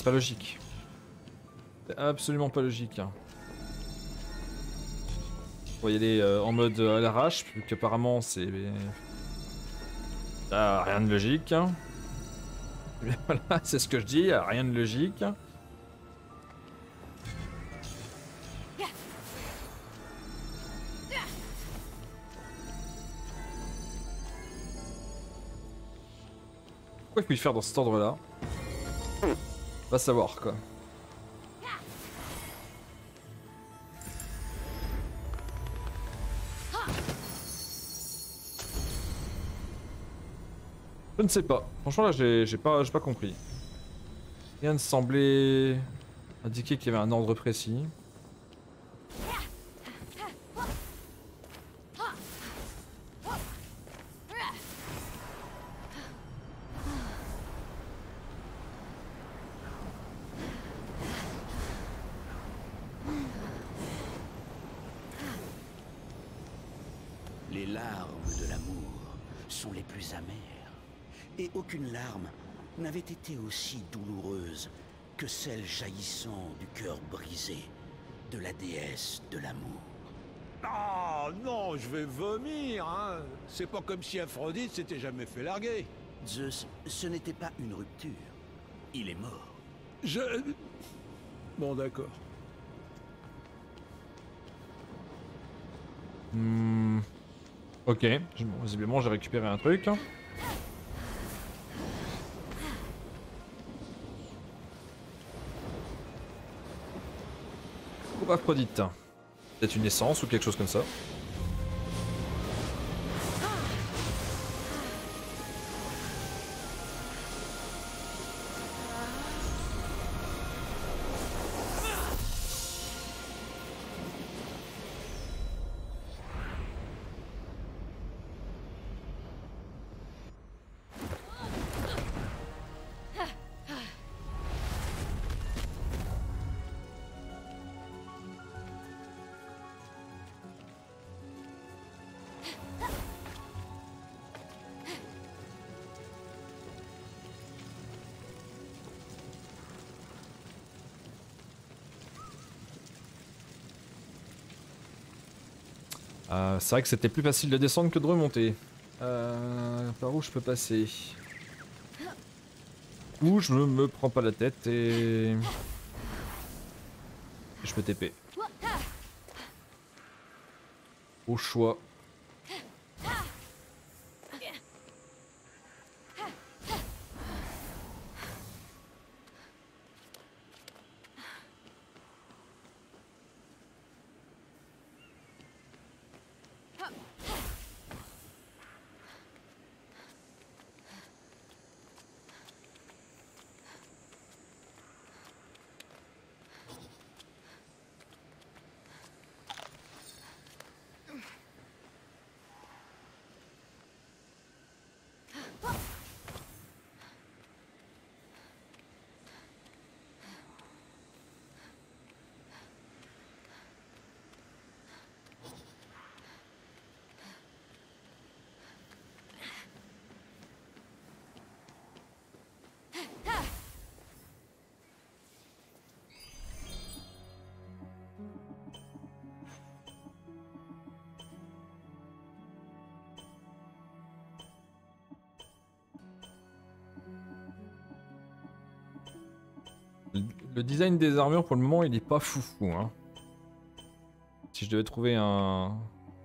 pas logique. C'est absolument pas logique. On va y aller en mode à l'arrache, vu qu'apparemment c'est... Ah, rien de logique. Voilà, c'est ce que je dis, rien de logique. Quoi que puis-je faire dans cet ordre-là? Va savoir, quoi. Je ne sais pas. Franchement, là, j'ai pas compris. Rien ne semblait indiquer qu'il y avait un ordre précis. Les larmes de l'amour sont les plus amères. Et aucune larme n'avait été aussi douloureuse que celle jaillissant du cœur brisé de la déesse de l'amour. Ah non, je vais vomir, hein. C'est pas comme si Aphrodite s'était jamais fait larguer. Zeus, ce n'était pas une rupture. Il est mort. Bon, d'accord. Ok, bon, visiblement j'ai récupéré un truc. Ou Aphrodite. Peut-être une essence ou quelque chose comme ça. C'est vrai que c'était plus facile de descendre que de remonter. Par où je peux passer? Où je me prends pas la tête et... je peux TP. Au choix. Le design des armures pour le moment il est pas foufou hein. Si je devais trouver un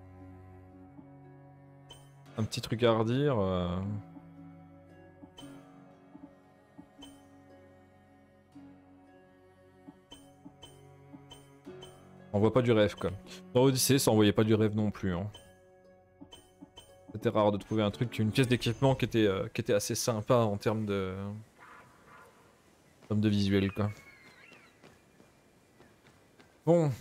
petit truc à redire. On voit pas du rêve quoi. Dans Odyssey ça envoyait pas du rêve non plus. Hein. C'était rare de trouver un truc, une pièce d'équipement qui était assez sympa en termes de visuel quoi. Bon.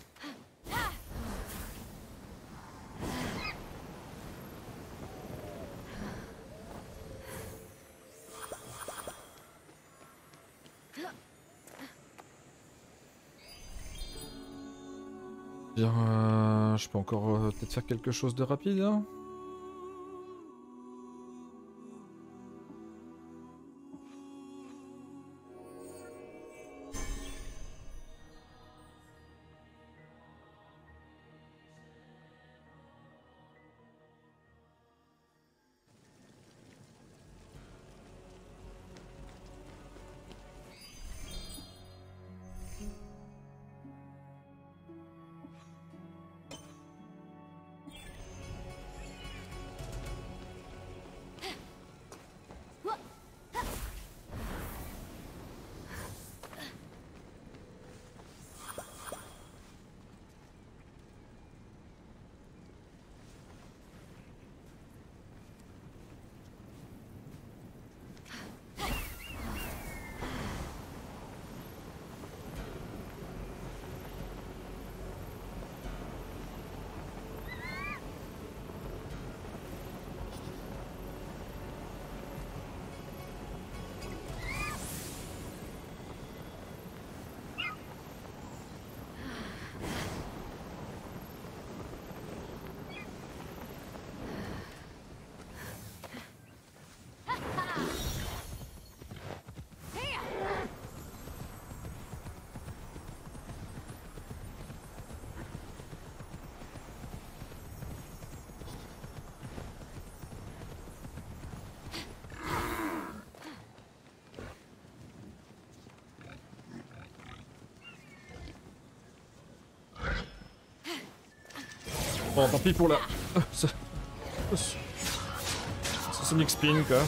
Bien, je peux encore peut-être faire quelque chose de rapide. Hein. Bon, tant pis pour la... ce Sonic Spin, quoi.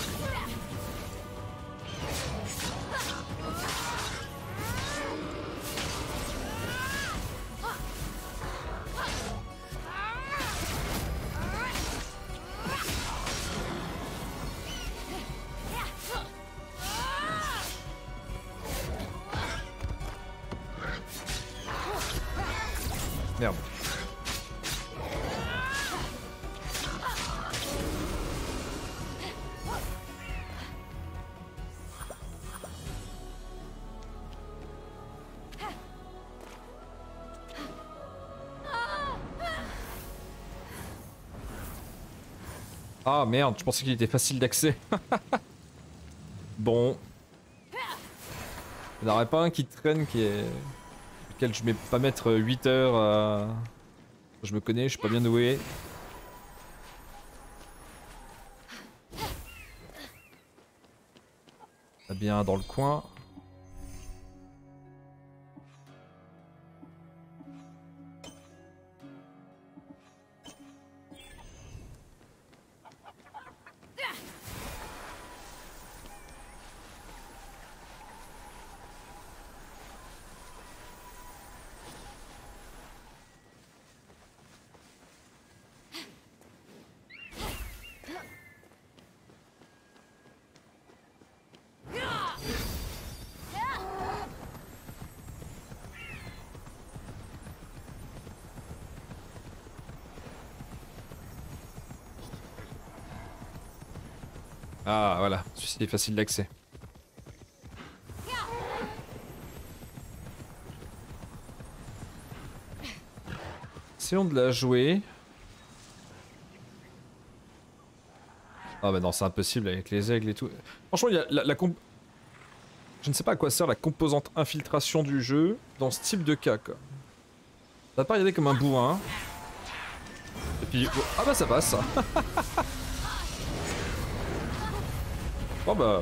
Merde. Ah merde, je pensais qu'il était facile d'accès. Bon. Il n'y en aurait pas un qui traîne qui est... lequel je vais pas mettre 8 heures à... Je me connais, je suis pas bien doué. Bien dans le coin. Ah voilà, celui-ci est facile d'accès. Essayons de la jouer. Ah bah non, c'est impossible avec les aigles et tout. Franchement, il y a la je ne sais pas à quoi sert la composante infiltration du jeu dans ce type de cas, quoi. Ça va pas y aller comme un bourrin. Et puis... oh, ah bah ça passe, ça. Oh bah...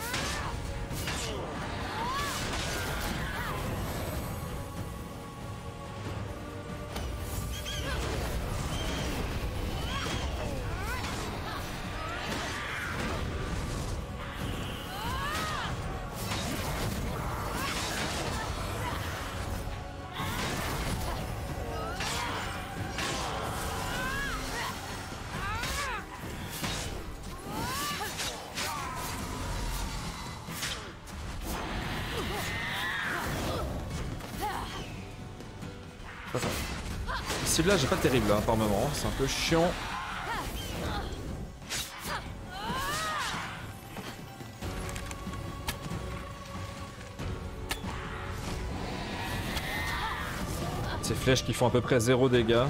Celui-là, j'ai pas terrible hein, par moment, c'est un peu chiant. Ces flèches qui font à peu près 0 dégâts.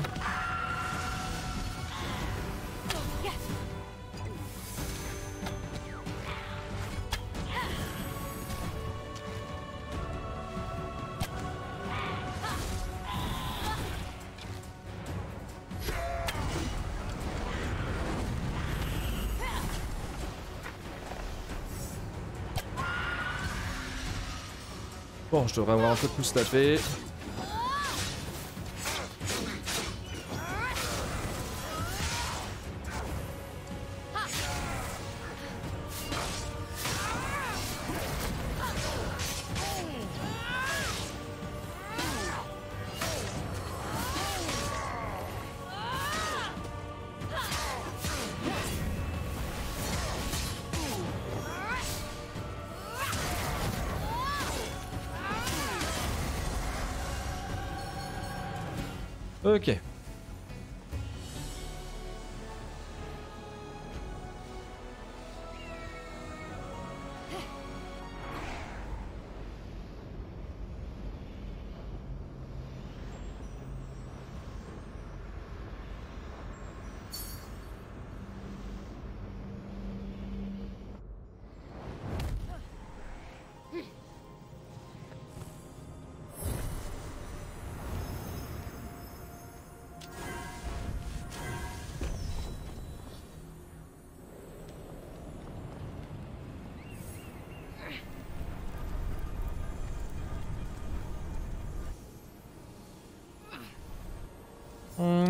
Bon, je devrais avoir un peu plus tapé. Ok.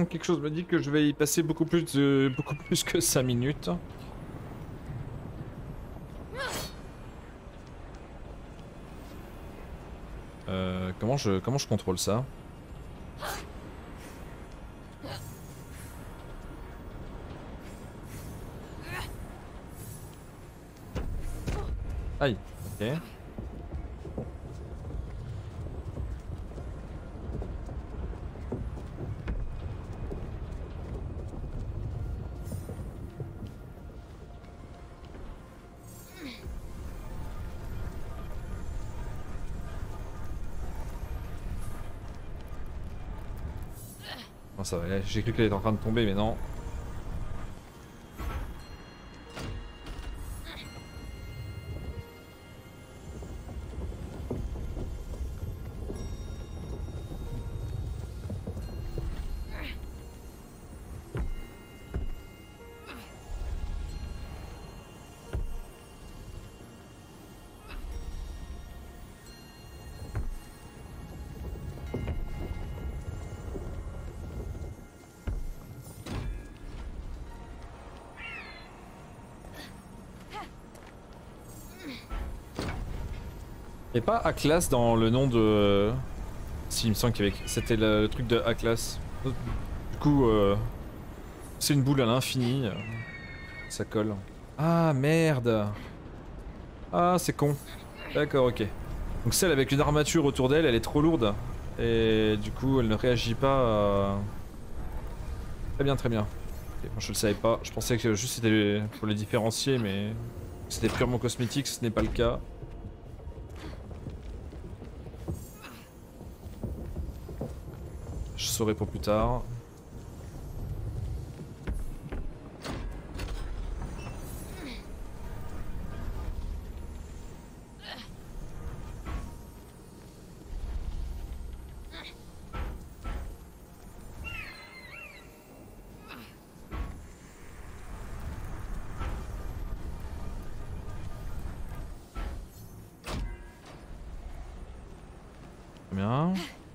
quelque chose me dit que je vais y passer beaucoup plus que 5 minutes. Comment je contrôle ça? Aïe, ok. Bon, ça va, j'ai cru qu'elle était en train de tomber, mais non. Et pas A-Class dans le nom de... Si, il me semble qu'il y avait... C'était le truc de A-Class. Du coup, c'est une boule à l'infini. Ça colle. Ah, merde. Ah, c'est con. D'accord, ok. Donc celle avec une armature autour d'elle, elle est trop lourde. Et du coup, elle ne réagit pas à... Très bien, très bien. Ok, moi, je le savais pas. Je pensais que juste c'était pour les différencier, mais... C'était purement cosmétique, ce n'est pas le cas. Je saurai pour plus tard. Très bien.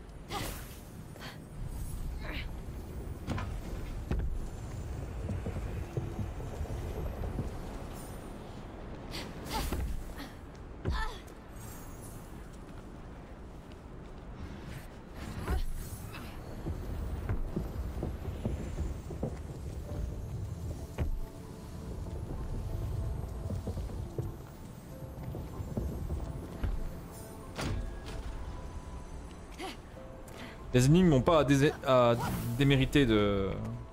Les énigmes n'ont pas à démériter de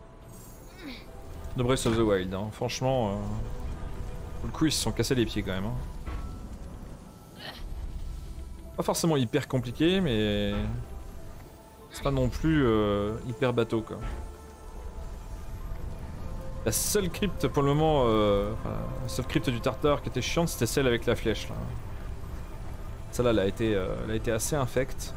Breath of the Wild. Hein. Franchement, pour le coup, ils se sont cassés les pieds quand même. Hein. Pas forcément hyper compliqué, mais c'est pas non plus hyper bateau quoi. La seule crypte pour le moment, la seule crypte du Tartare qui était chiante, c'était celle avec la flèche. Là. Celle-là, elle a été assez infecte.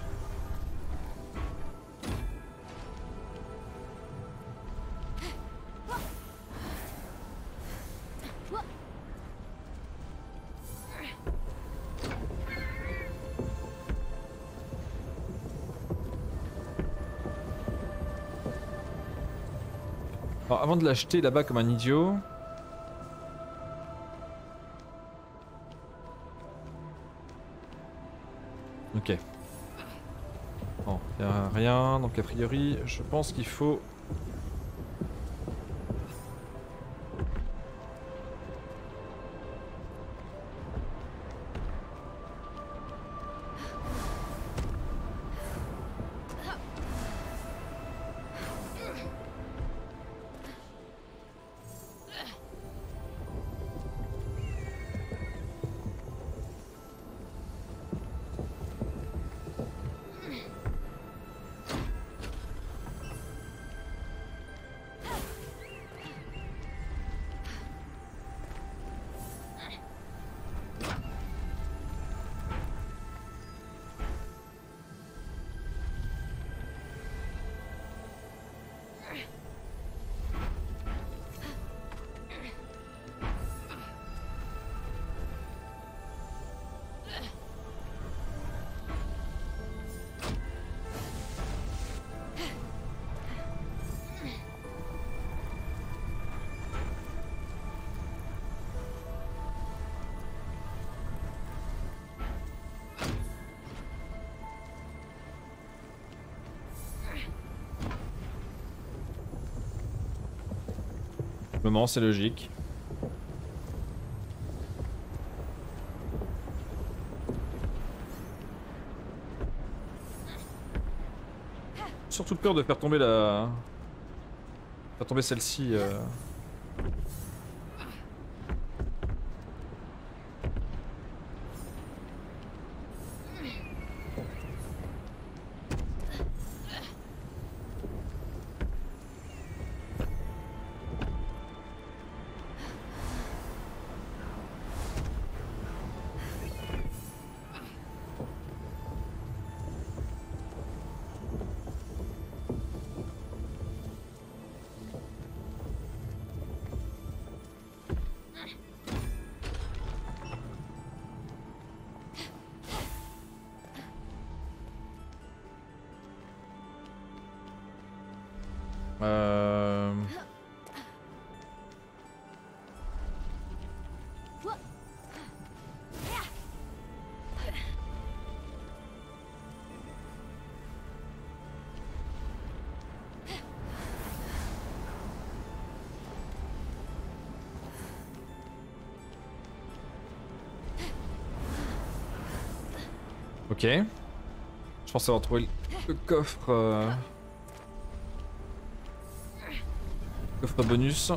Alors, avant de l'acheter là-bas comme un idiot... Ok. Bon, y a rien, donc a priori, je pense qu'il faut... Moment, c'est logique. Surtout peur de faire tomber la... Faire tomber celle-ci. Euh... Ok. Je pense avoir trouvé le coffre. Coffre bonus.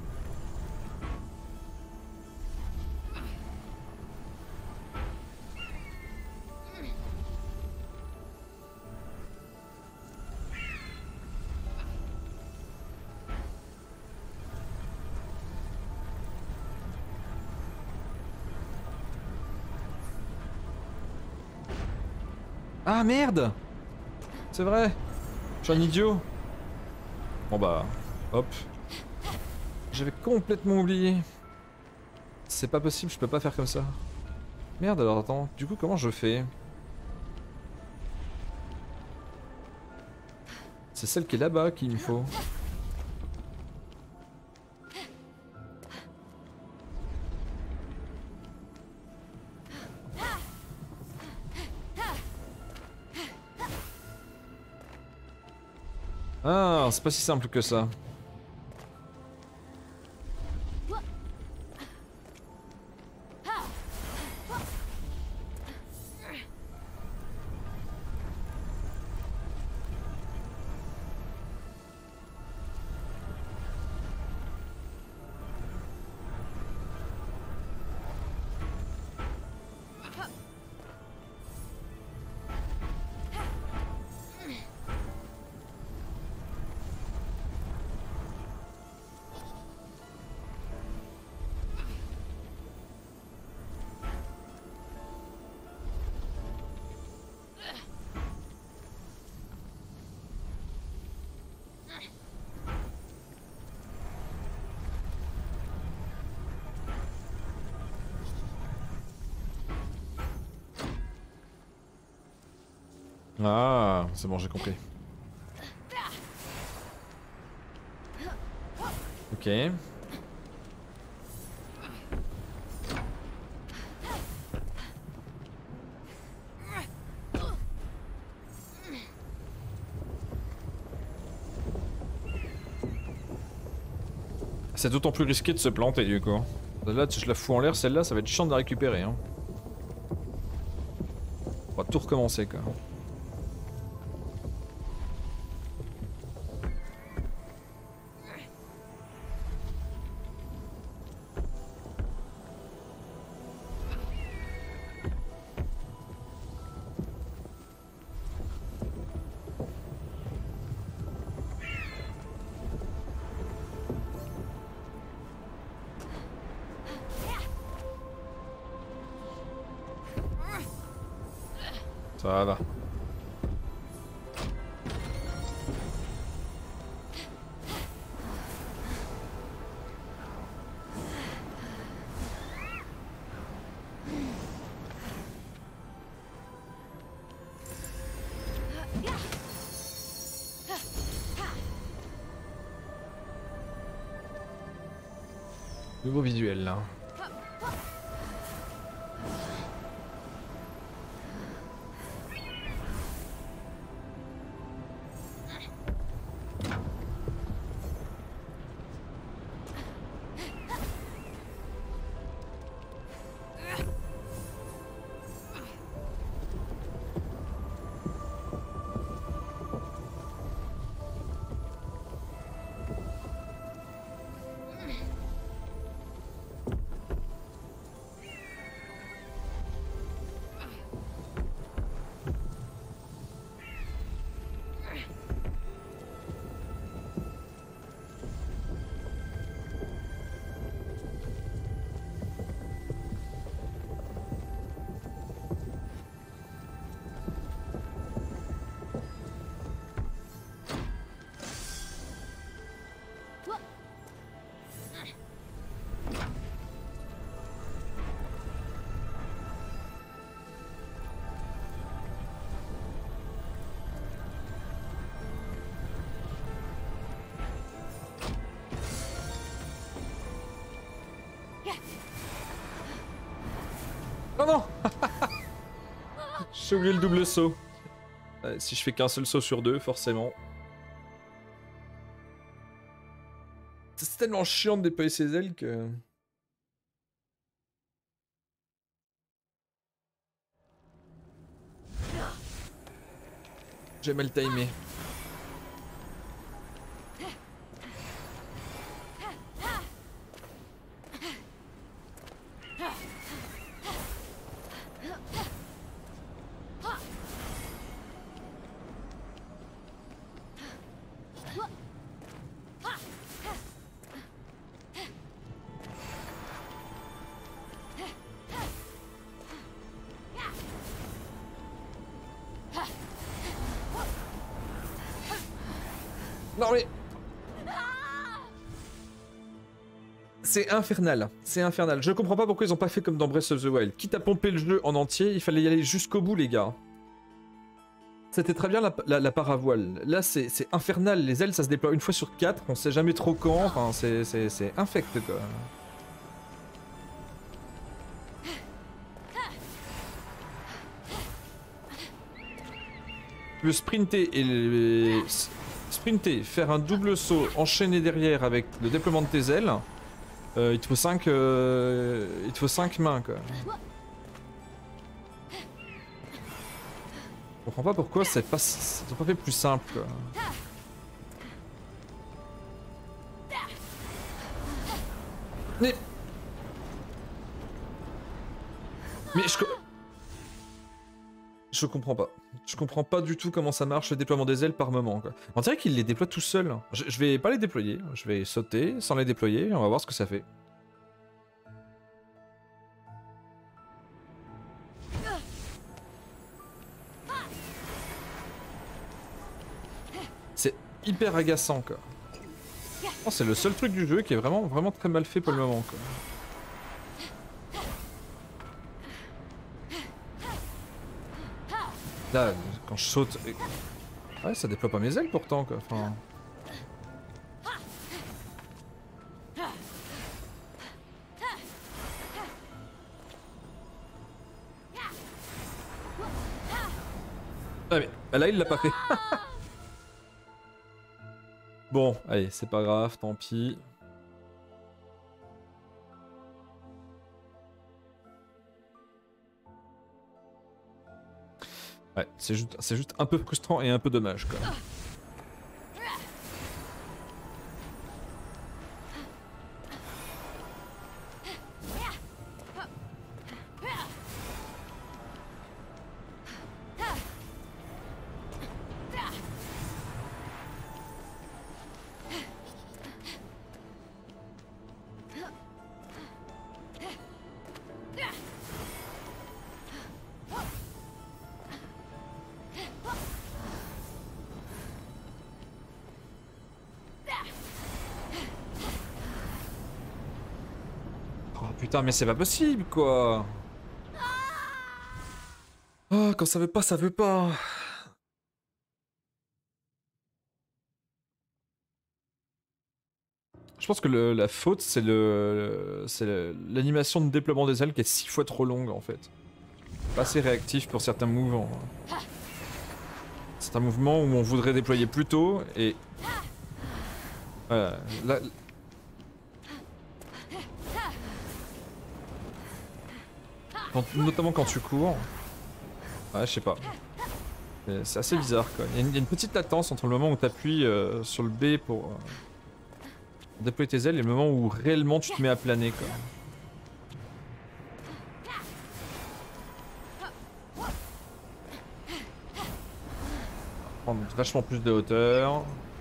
Ah merde! C'est vrai! Je suis un idiot! Bon bah, hop. J'avais complètement oublié. C'est pas possible, je peux pas faire comme ça. Merde, alors attends, du coup comment je fais? C'est celle qui est là-bas qu'il me faut. Ah, c'est pas si simple que ça. Ah, c'est bon, j'ai compris. Ok. C'est d'autant plus risqué de se planter du coup. Là, je la fous en l'air, celle-là, ça va être chiant de la récupérer. Hein. On va tout recommencer quoi. Ça va. Nouveau visuel là. Oh non. J'ai oublié le double saut. Si je fais qu'un seul saut sur 2, forcément. C'est tellement chiant de déployer ses ailes que... J'ai mal timé. Non mais... C'est infernal, c'est infernal. Je comprends pas pourquoi ils ont pas fait comme dans Breath of the Wild. Quitte à pomper le jeu en entier, il fallait y aller jusqu'au bout les gars. C'était très bien la paravoile. Là c'est infernal, les ailes ça se déploie une fois sur 4, on sait jamais trop quand, enfin c'est infect quoi. Tu veux sprinter et sprinter, faire un double saut, enchaîner derrière avec le déploiement de tes ailes, il te faut 5 mains quoi. Je comprends pas pourquoi c'est pas fait plus simple quoi. Mais je comprends pas. Je comprends pas du tout comment ça marche le déploiement des ailes par moment quoi. On dirait qu'il les déploie tout seul. Je vais pas les déployer, je vais sauter sans les déployer et on va voir ce que ça fait. C'est hyper agaçant quoi. Oh, c'est le seul truc du jeu qui est vraiment très mal fait pour le moment quoi. Là, quand je saute... Ouais, ça déploie pas mes ailes pourtant quoi. Enfin... Ah mais là il l'a pas fait. Bon, allez, c'est pas grave, tant pis. Ouais, c'est juste un peu frustrant et un peu dommage quoi. Putain mais c'est pas possible quoi. Oh quand ça veut pas, ça veut pas. Je pense que la faute c'est l'animation de déploiement des ailes qui est 6 fois trop longue en fait. Pas assez réactif pour certains mouvements. C'est un mouvement où on voudrait déployer plus tôt et... Là... Notamment quand tu cours. Ouais, je sais pas. C'est assez bizarre quoi. Il y a une petite latence entre le moment où tu appuies sur le B pour déployer tes ailes et le moment où réellement tu te mets à planer quoi. Prendre vachement plus de hauteur.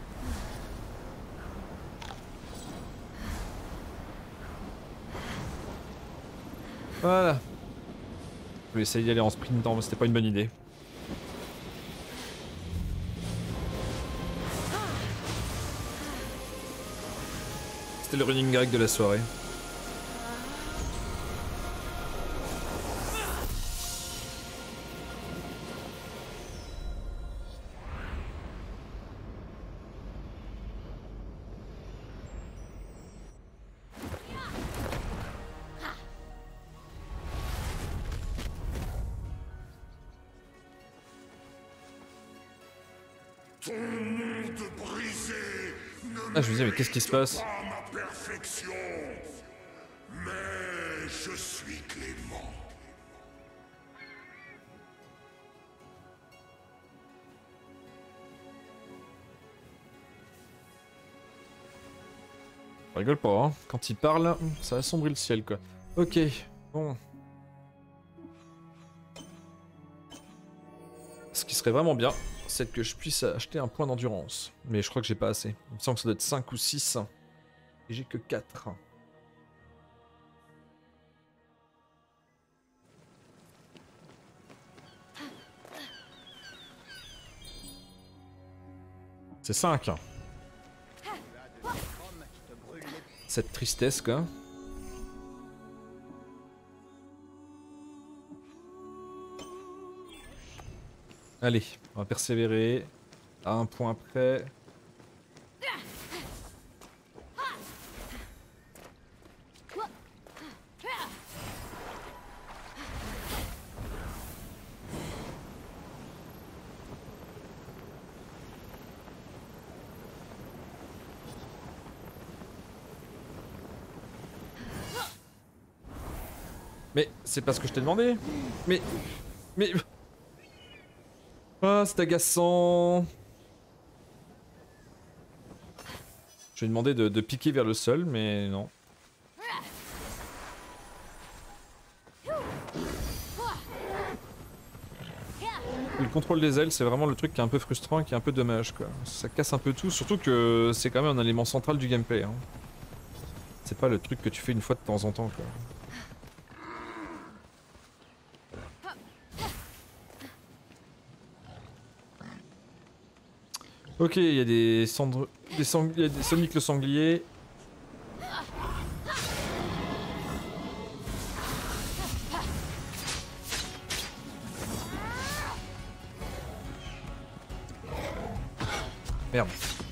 Voilà. Je vais essayer d'y aller en sprintant, mais c'était pas une bonne idée. C'était le running gag de la soirée. Ton monde brisé ne Ah, je me disais, mais qu'est-ce qui se passe? pas ma perfection. Mais je suis clément. Je rigole pas, hein. Quand il parle, ça assombrit le ciel, quoi. Ok, bon. Ce qui serait vraiment bien, c'est que je puisse acheter un point d'endurance. Mais je crois que j'ai pas assez. Il me semble que ça doit être 5 ou 6. Et j'ai que 4. C'est 5. Cette tristesse, quoi. Allez, on va persévérer. À un point près. Mais c'est pas ce que je t'ai demandé. Mais... Ah, c'est agaçant. Je lui ai demandé de piquer vers le sol, mais non. Le contrôle des ailes, c'est vraiment le truc qui est un peu frustrant et qui est un peu dommage, quoi. Ça casse un peu tout, surtout que c'est quand même un élément central du gameplay, hein. C'est pas le truc que tu fais une fois de temps en temps, quoi. Ok, il y a des cendres... il y a des Sonic le sanglier. Merde.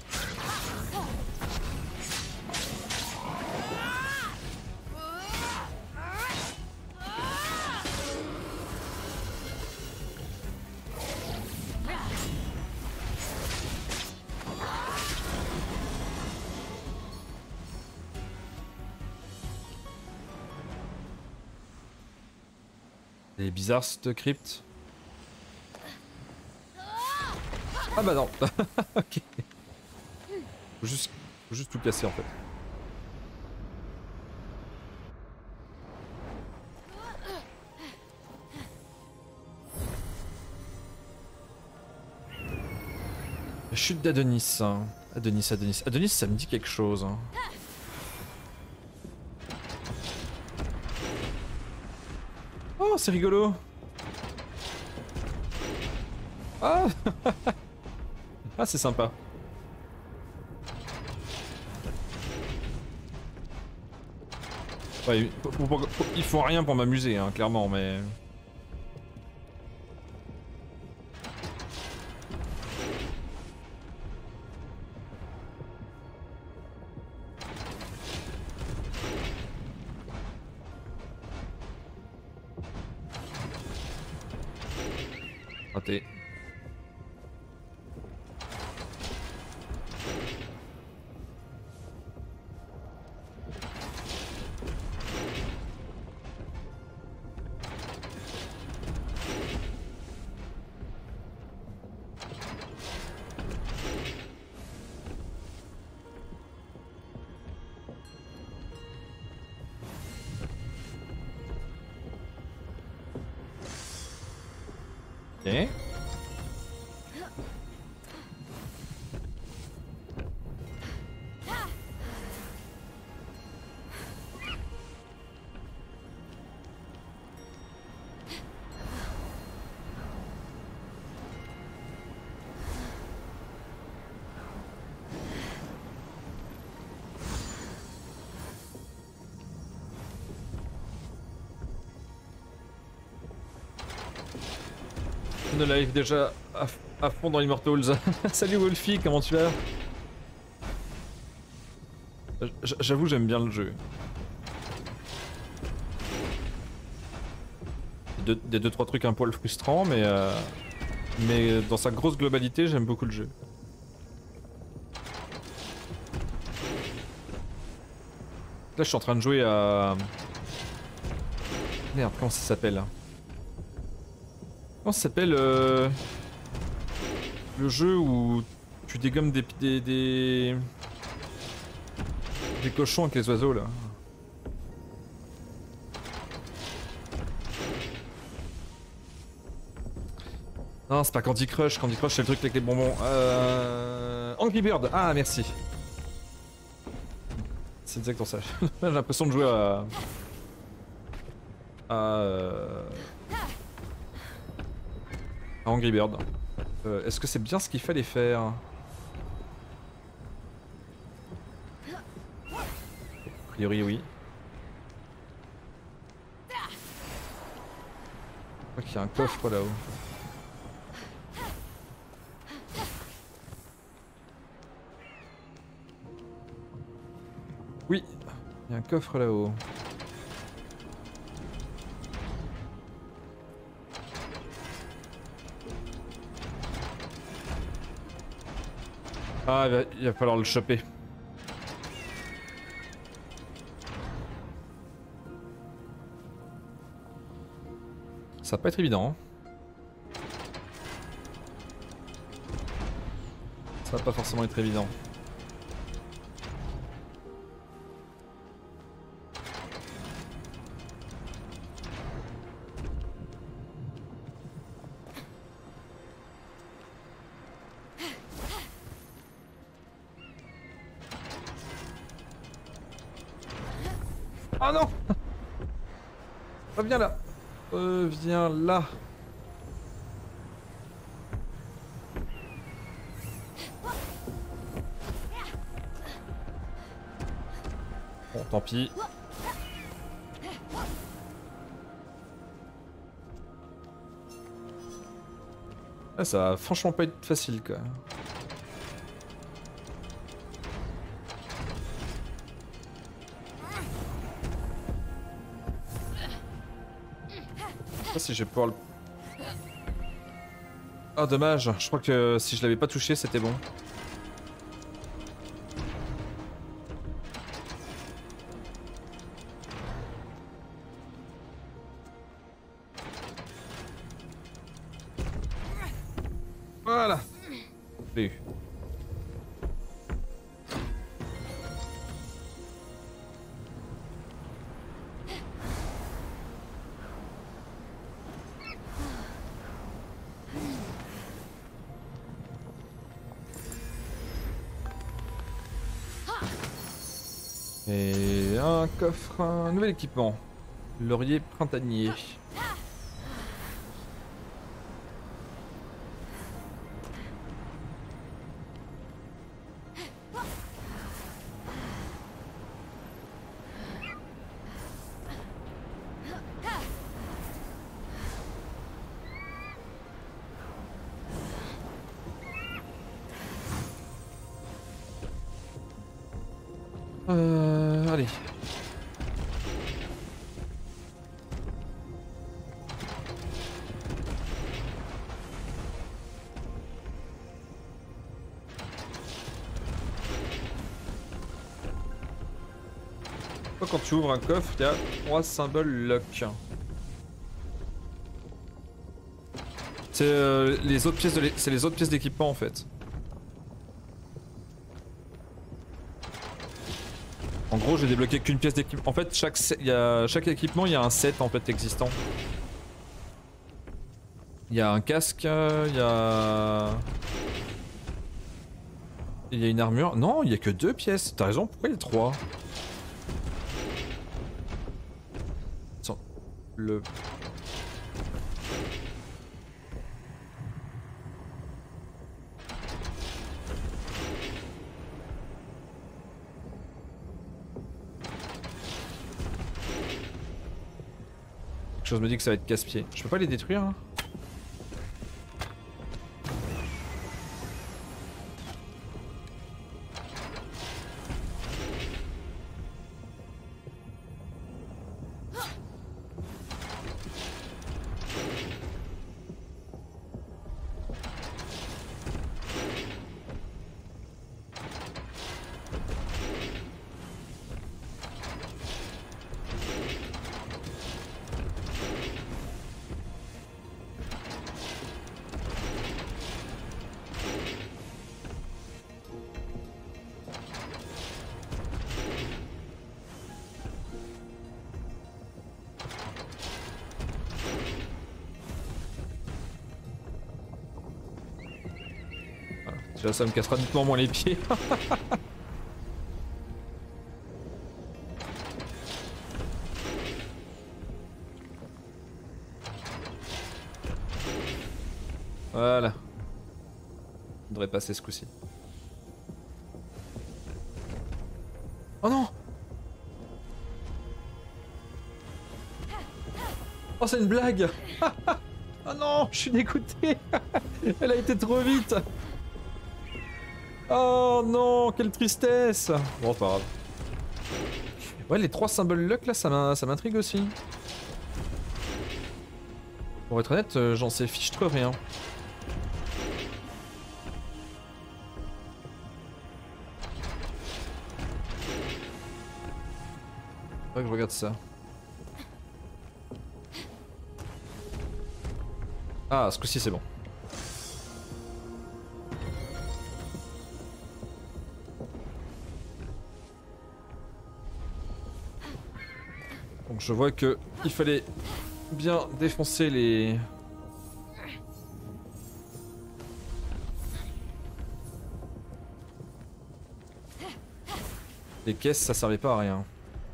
C'est bizarre cette crypte. Ah bah non. Ok. Faut juste tout casser en fait. La chute d'Adonis. Hein. Adonis, ça me dit quelque chose. Hein. Oh, c'est rigolo. Ah. Ah, c'est sympa. Ouais, ils font rien pour m'amuser, hein, clairement, mais... Raté. Ok. De live déjà à fond dans Immortals. Salut Wolfie, comment tu vas? J'avoue, j'aime bien le jeu. Des 2-3 trucs un poil frustrants, mais dans sa grosse globalité, j'aime beaucoup le jeu. Là je suis en train de jouer à... Merde, comment ça s'appelle? Comment ça s'appelle le jeu où tu dégommes des cochons avec les oiseaux là? Non, c'est pas Candy Crush. Candy Crush, c'est le truc avec les bonbons. Angry Bird. Ah, merci. C'est exactement ça. J'ai l'impression de jouer à Angry Bird. Est-ce que c'est bien ce qu'il fallait faire? A priori, oui. Je crois qu'il y a un coffre là-haut. Oui, il y a un coffre là-haut. Ah, il va falloir le choper. Ça va pas être évident. Hein. Ça va pas forcément être évident. Oh non! Reviens là! Reviens là! Bon, tant pis. Ah, ça va franchement pas être facile quoi. Je sais pas si je vais pouvoir le... Ah dommage, je crois que si je l'avais pas touché c'était bon. Voilà. Je l'ai eu. Et un coffre, un nouvel équipement. Laurier printanier. Allez. Quand tu ouvres un coffre, il y a 3 symboles lock. C'est les autres pièces c'est les autres pièces d'équipement en fait. En gros, j'ai débloqué qu'une pièce d'équipement. En fait, chaque équipement, il y a un set en fait existant. Il y a un casque, il y a une armure. Non, il y a que 2 pièces. T'as raison. Pourquoi il y a 3? Attends, le... Quelque chose me dit que ça va être casse-pied. Je peux pas les détruire hein? Déjà ça me cassera nettement moins les pieds. Voilà. On devrait passer ce coup-ci. Oh non! Oh c'est une blague! Oh non, je suis dégoûté. Elle a été trop vite. Oh non, quelle tristesse. Bon, pas grave. Ouais, les 3 symboles luck là, ça m'intrigue aussi. Pour être honnête, j'en sais fichtre rien. Faudrait que je regarde ça. Ah, ce coup-ci c'est bon. Donc je vois que il fallait bien défoncer les... Les caisses, ça servait pas à rien.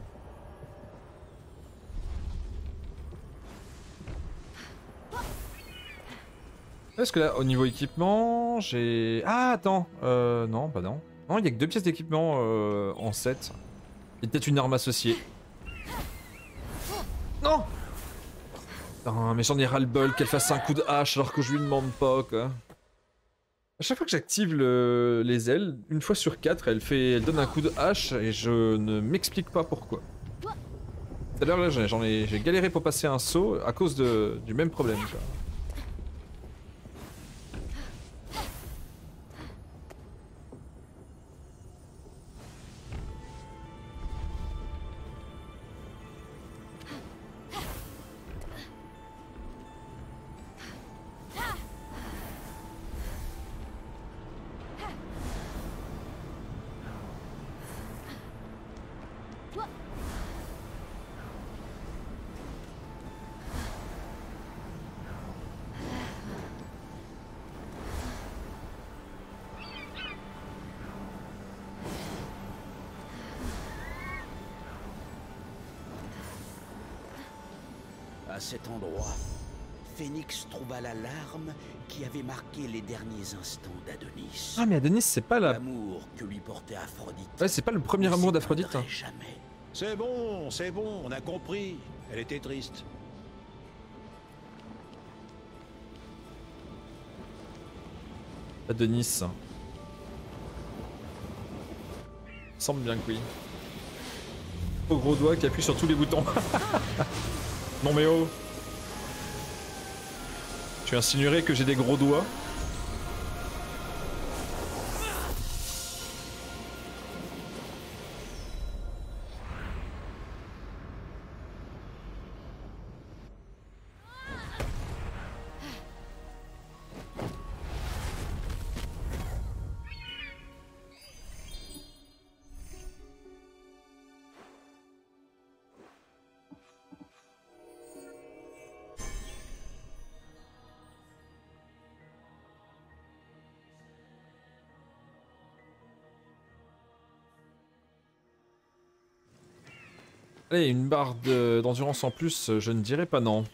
Est-ce que là, au niveau équipement, j'ai... Ah, attends. Non, bah non. Non, il y a que 2 pièces d'équipement en 7. Et peut-être une arme associée. Non! Putain, mais j'en ai ras-le-bol qu'elle fasse un coup de hache alors que je lui demande pas, quoi. À chaque fois que j'active les ailes, une fois sur 4, elle donne un coup de hache et je ne m'explique pas pourquoi. Tout à l'heure, là, j'ai galéré pour passer un saut à cause du même problème, quoi. À cet endroit, Phénix trouva la larme qui avait marqué les derniers instants d'Adonis. Ah mais Adonis c'est pas la... L'amour que lui portait Aphrodite. Ouais, c'est pas le premier amour d'Aphrodite. Hein. Jamais. C'est bon, on a compris. Elle était triste. Adonis. Semble bien que oui. Au gros doigt qui appuie sur tous les boutons. Non mais oh. Tu insinuerais que j'ai des gros doigts? Allez, une barre d'endurance en plus, je ne dirais pas non.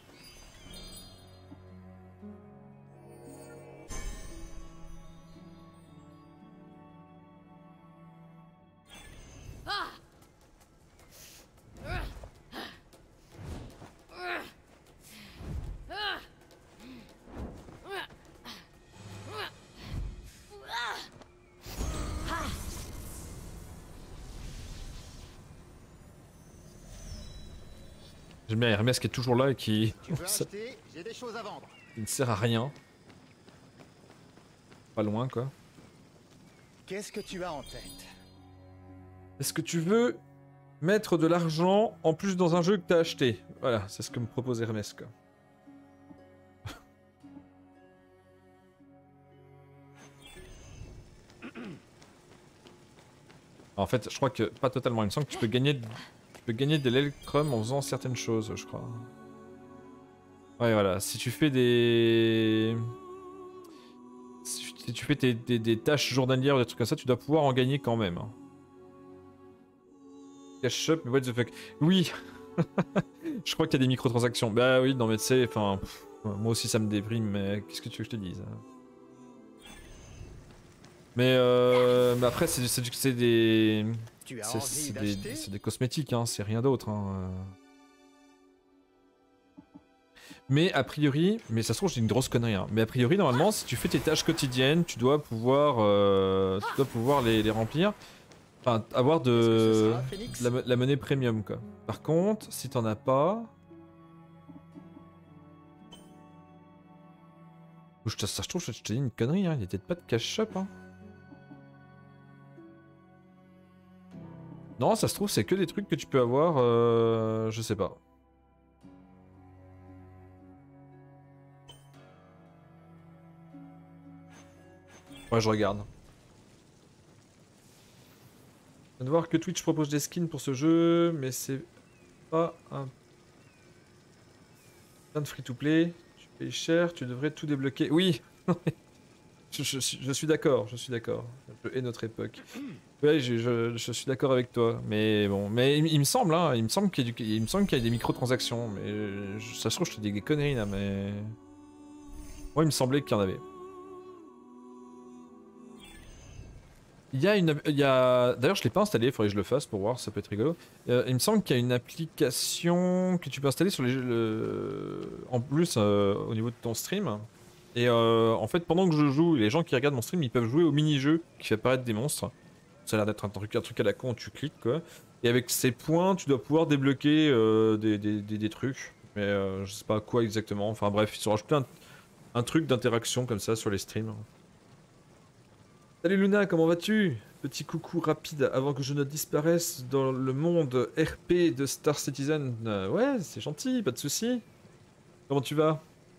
J'aime bien Hermès qui est toujours là et qui... Tu veux acheter? J'ai des choses à vendre. Il ne sert à rien. Pas loin quoi. Qu'est-ce que tu as en tête? Est-ce que tu veux mettre de l'argent en plus dans un jeu que t'as acheté? Voilà, c'est ce que me propose Hermès quoi. En fait, je crois que pas totalement. Il me semble que tu peux gagner de l'électrum en faisant certaines choses, je crois. Ouais, voilà. Si tu fais des... si tu fais des tâches journalières ou des trucs comme ça, tu dois pouvoir en gagner quand même. Hein. Cash shop, mais what the fuck. Oui. Je crois qu'il y a des microtransactions. Bah oui, non mais tu sais, enfin... Moi aussi ça me déprime, mais qu'est-ce que tu veux que je te dise? Mais après c'est des... Tu as envie d'acheter? C'est des cosmétiques, hein, c'est rien d'autre. Hein. Mais a priori, mais ça se trouve j'ai une grosse connerie, hein. Mais a priori normalement si tu fais tes tâches quotidiennes, tu dois pouvoir les remplir. Enfin, avoir de la monnaie premium quoi. Par contre, si t'en as pas... Ça je trouve que je te dis une connerie, hein. Il y a peut-être pas de cash shop. Hein. Non, ça se trouve c'est que des trucs que tu peux avoir, je sais pas. Ouais, je regarde. Je viens de voir que Twitch propose des skins pour ce jeu, mais c'est pas un plein de free-to-play. Tu payes cher, tu devrais tout débloquer. Oui. je suis d'accord, je suis d'accord. Je hais notre époque. Ouais, je suis d'accord avec toi, mais bon, mais il me semble, hein, il me semble qu'il y a des microtransactions, mais ça se trouve je te dis des conneries là, mais moi il me semblait qu'il y en avait. D'ailleurs je l'ai pas installé, il faudrait que je le fasse pour voir, ça peut être rigolo. Il me semble qu'il y a une application que tu peux installer sur en plus au niveau de ton stream. Et en fait pendant que je joue, les gens qui regardent mon stream, ils peuvent jouer au mini-jeu qui fait apparaître des monstres. Ça a l'air d'être un truc à la con où tu cliques quoi. Et avec ces points, tu dois pouvoir débloquer des trucs. Mais je sais pas quoi exactement. Enfin bref, ils ont rajouté un truc d'interaction comme ça sur les streams. Salut Luna, comment vas-tu? Petit coucou rapide avant que je ne disparaisse dans le monde RP de Star Citizen. Ouais, c'est gentil, pas de soucis. Comment tu vas?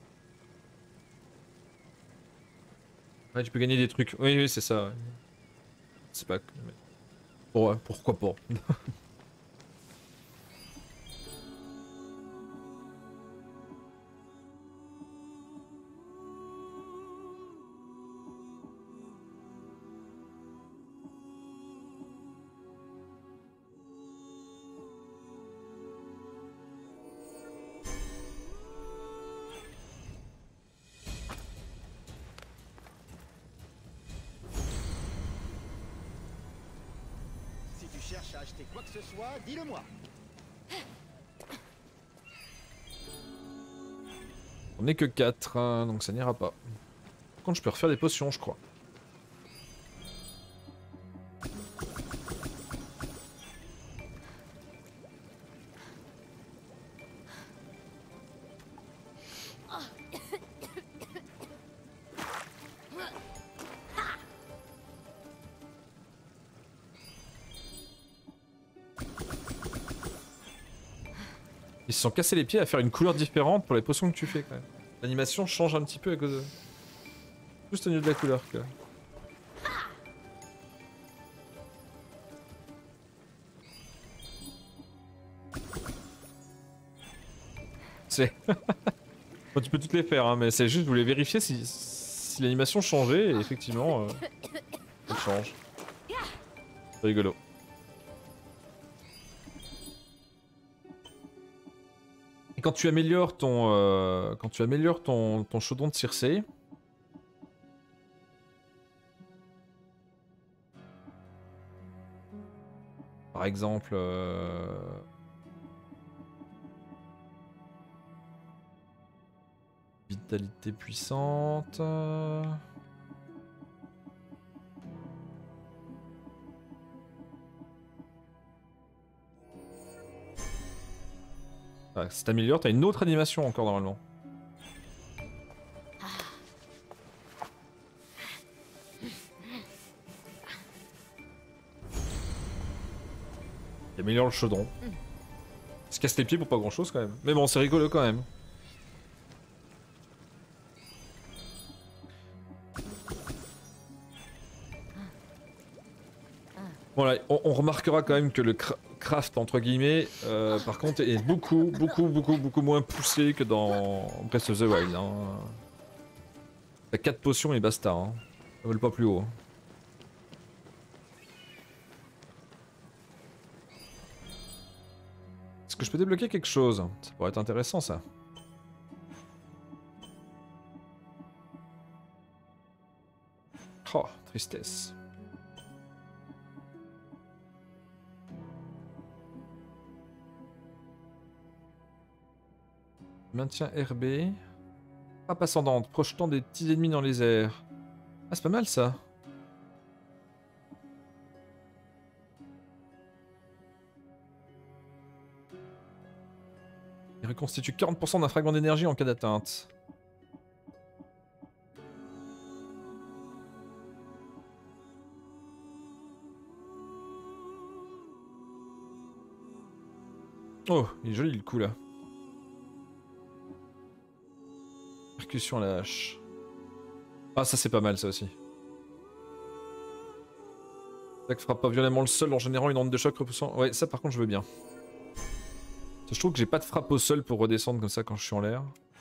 Ouais, tu peux gagner des trucs. Oui, oui, c'est ça. Ouais. C'est pas... Bon, ouais, pourquoi pas. Si tu cherches à acheter quoi que ce soit, dis-le-moi. On n'est que 4, hein, donc ça n'ira pas. Par contre, je peux refaire des potions, je crois. Ils se sont cassés les pieds à faire une couleur différente pour les potions que tu fais quand même. L'animation change un petit peu à cause de... Juste au niveau de la couleur quoi. C'est... Bon, tu peux toutes les faire hein, mais c'est juste, je voulais vérifier si l'animation changeait et effectivement... elle change. C'est rigolo. Et quand tu améliores ton chaudron de Circé, par exemple, vitalité puissante. Ah, si t'améliores, t'as une autre animation encore normalement. Il améliore le chaudron. Il se casse les pieds pour pas grand chose quand même. Mais bon, c'est rigolo quand même. Bon là, on remarquera quand même que le craft entre guillemets, par contre, est beaucoup moins poussé que dans Breath of the Wild. Hein. T'as 4 potions et basta. Hein. Ça vole pas plus haut. Est-ce que je peux débloquer quelque chose? Ça pourrait être intéressant ça. Oh, tristesse. Maintien RB. Frappe ascendante, projetant des petits ennemis dans les airs. Ah, c'est pas mal ça. Il reconstitue 40% d'un fragment d'énergie en cas d'atteinte. Oh, il est joli le coup là. Percussion à la hache. Ah, ça c'est pas mal ça aussi. Attaque frappe pas violemment le sol en générant une onde de choc repoussant. Ouais, ça par contre je veux bien. Je trouve que j'ai pas de frappe au sol pour redescendre comme ça quand je suis en l'air.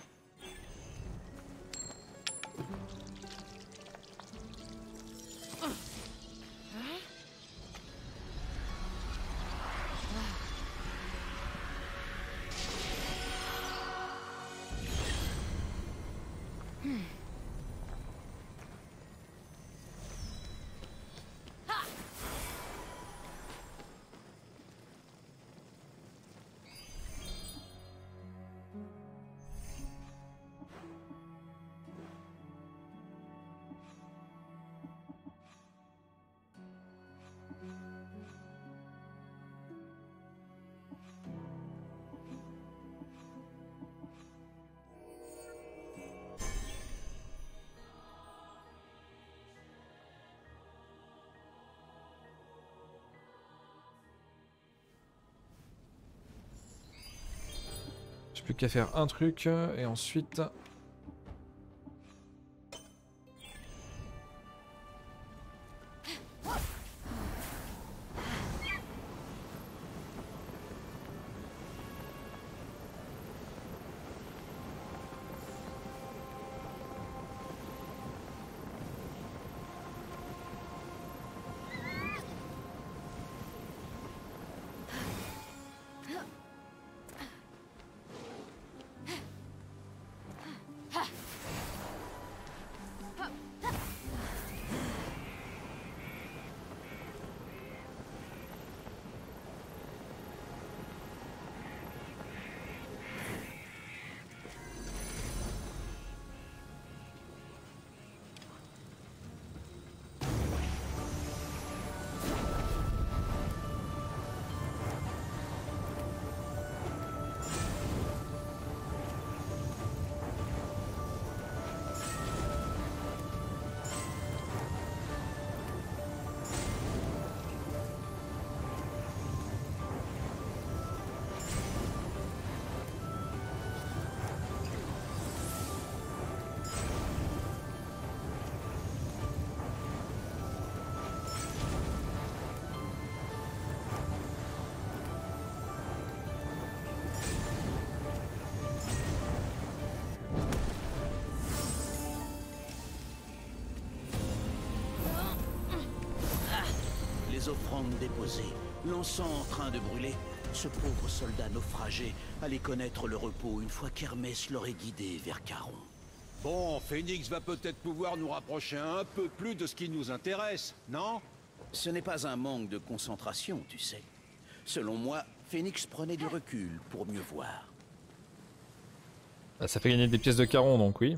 J'ai plus qu'à faire un truc et ensuite... Les offrandes déposées, l'encens en train de brûler, ce pauvre soldat naufragé allait connaître le repos une fois qu'Hermès l'aurait guidé vers Charon. Bon, Phénix va peut-être pouvoir nous rapprocher un peu plus de ce qui nous intéresse, non? Ce n'est pas un manque de concentration, tu sais. Selon moi, Phénix prenait du recul pour mieux voir. Bah, ça fait gagner des pièces de Charon donc oui.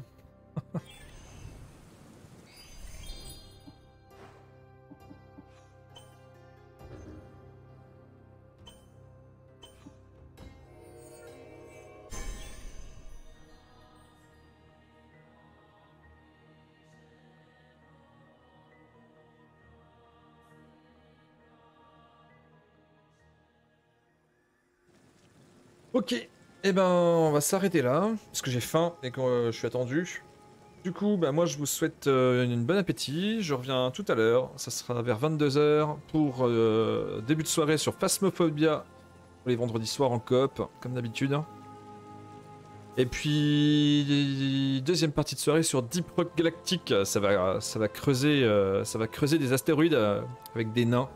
Ok, et ben on va s'arrêter là, parce que j'ai faim et que je suis attendu. Du coup, bah, moi je vous souhaite une bonne appétit, je reviens tout à l'heure, ça sera vers 22 h pour début de soirée sur Phasmophobia, pour les vendredis soirs en coop, comme d'habitude. Et puis deuxième partie de soirée sur Deep Rock Galactic, ça va creuser des astéroïdes avec des nains.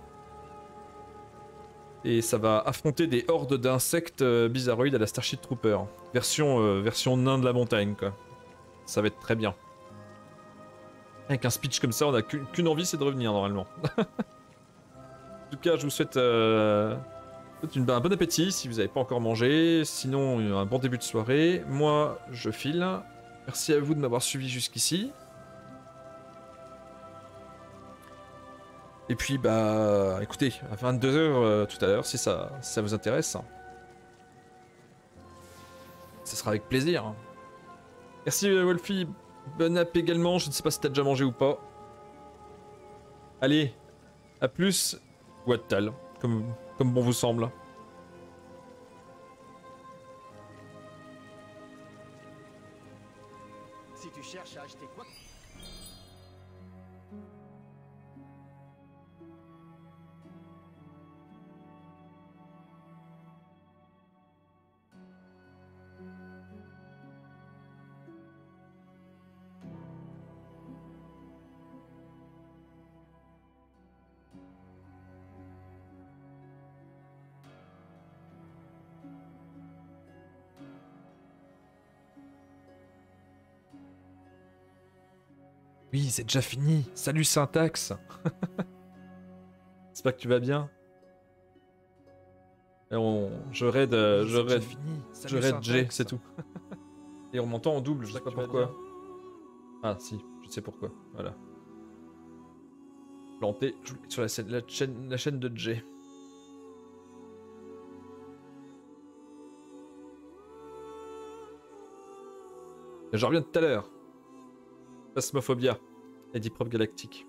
Et ça va affronter des hordes d'insectes bizarroïdes à la Starship Trooper. Version nain de la montagne, quoi. Ça va être très bien. Avec un speech comme ça, on a qu'une envie, c'est de revenir normalement. En tout cas, je vous souhaite un bon appétit si vous n'avez pas encore mangé. Sinon, un bon début de soirée. Moi, je file. Merci à vous de m'avoir suivi jusqu'ici. Et puis, bah, écoutez, à 22h tout à l'heure, si ça vous intéresse. Ça sera avec plaisir. Merci Wolfie, bon app également, je ne sais pas si t'as déjà mangé ou pas. Allez, à plus, ou à tout à l'heure, comme bon vous semble. Si tu cherches à acheter quoi que... Oui, c'est déjà fini. Salut Syntax. J'espère que tu vas bien. Et je raid J, c'est tout. Et on m'entend en double, je sais pas pourquoi. Ah si, je sais pourquoi, voilà. Planté sur la chaîne de J. Je reviens tout à l'heure. Phasmophobia et Deep Rock Galactic.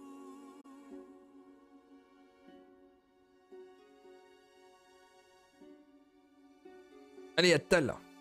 Allez, à tout à l'heure.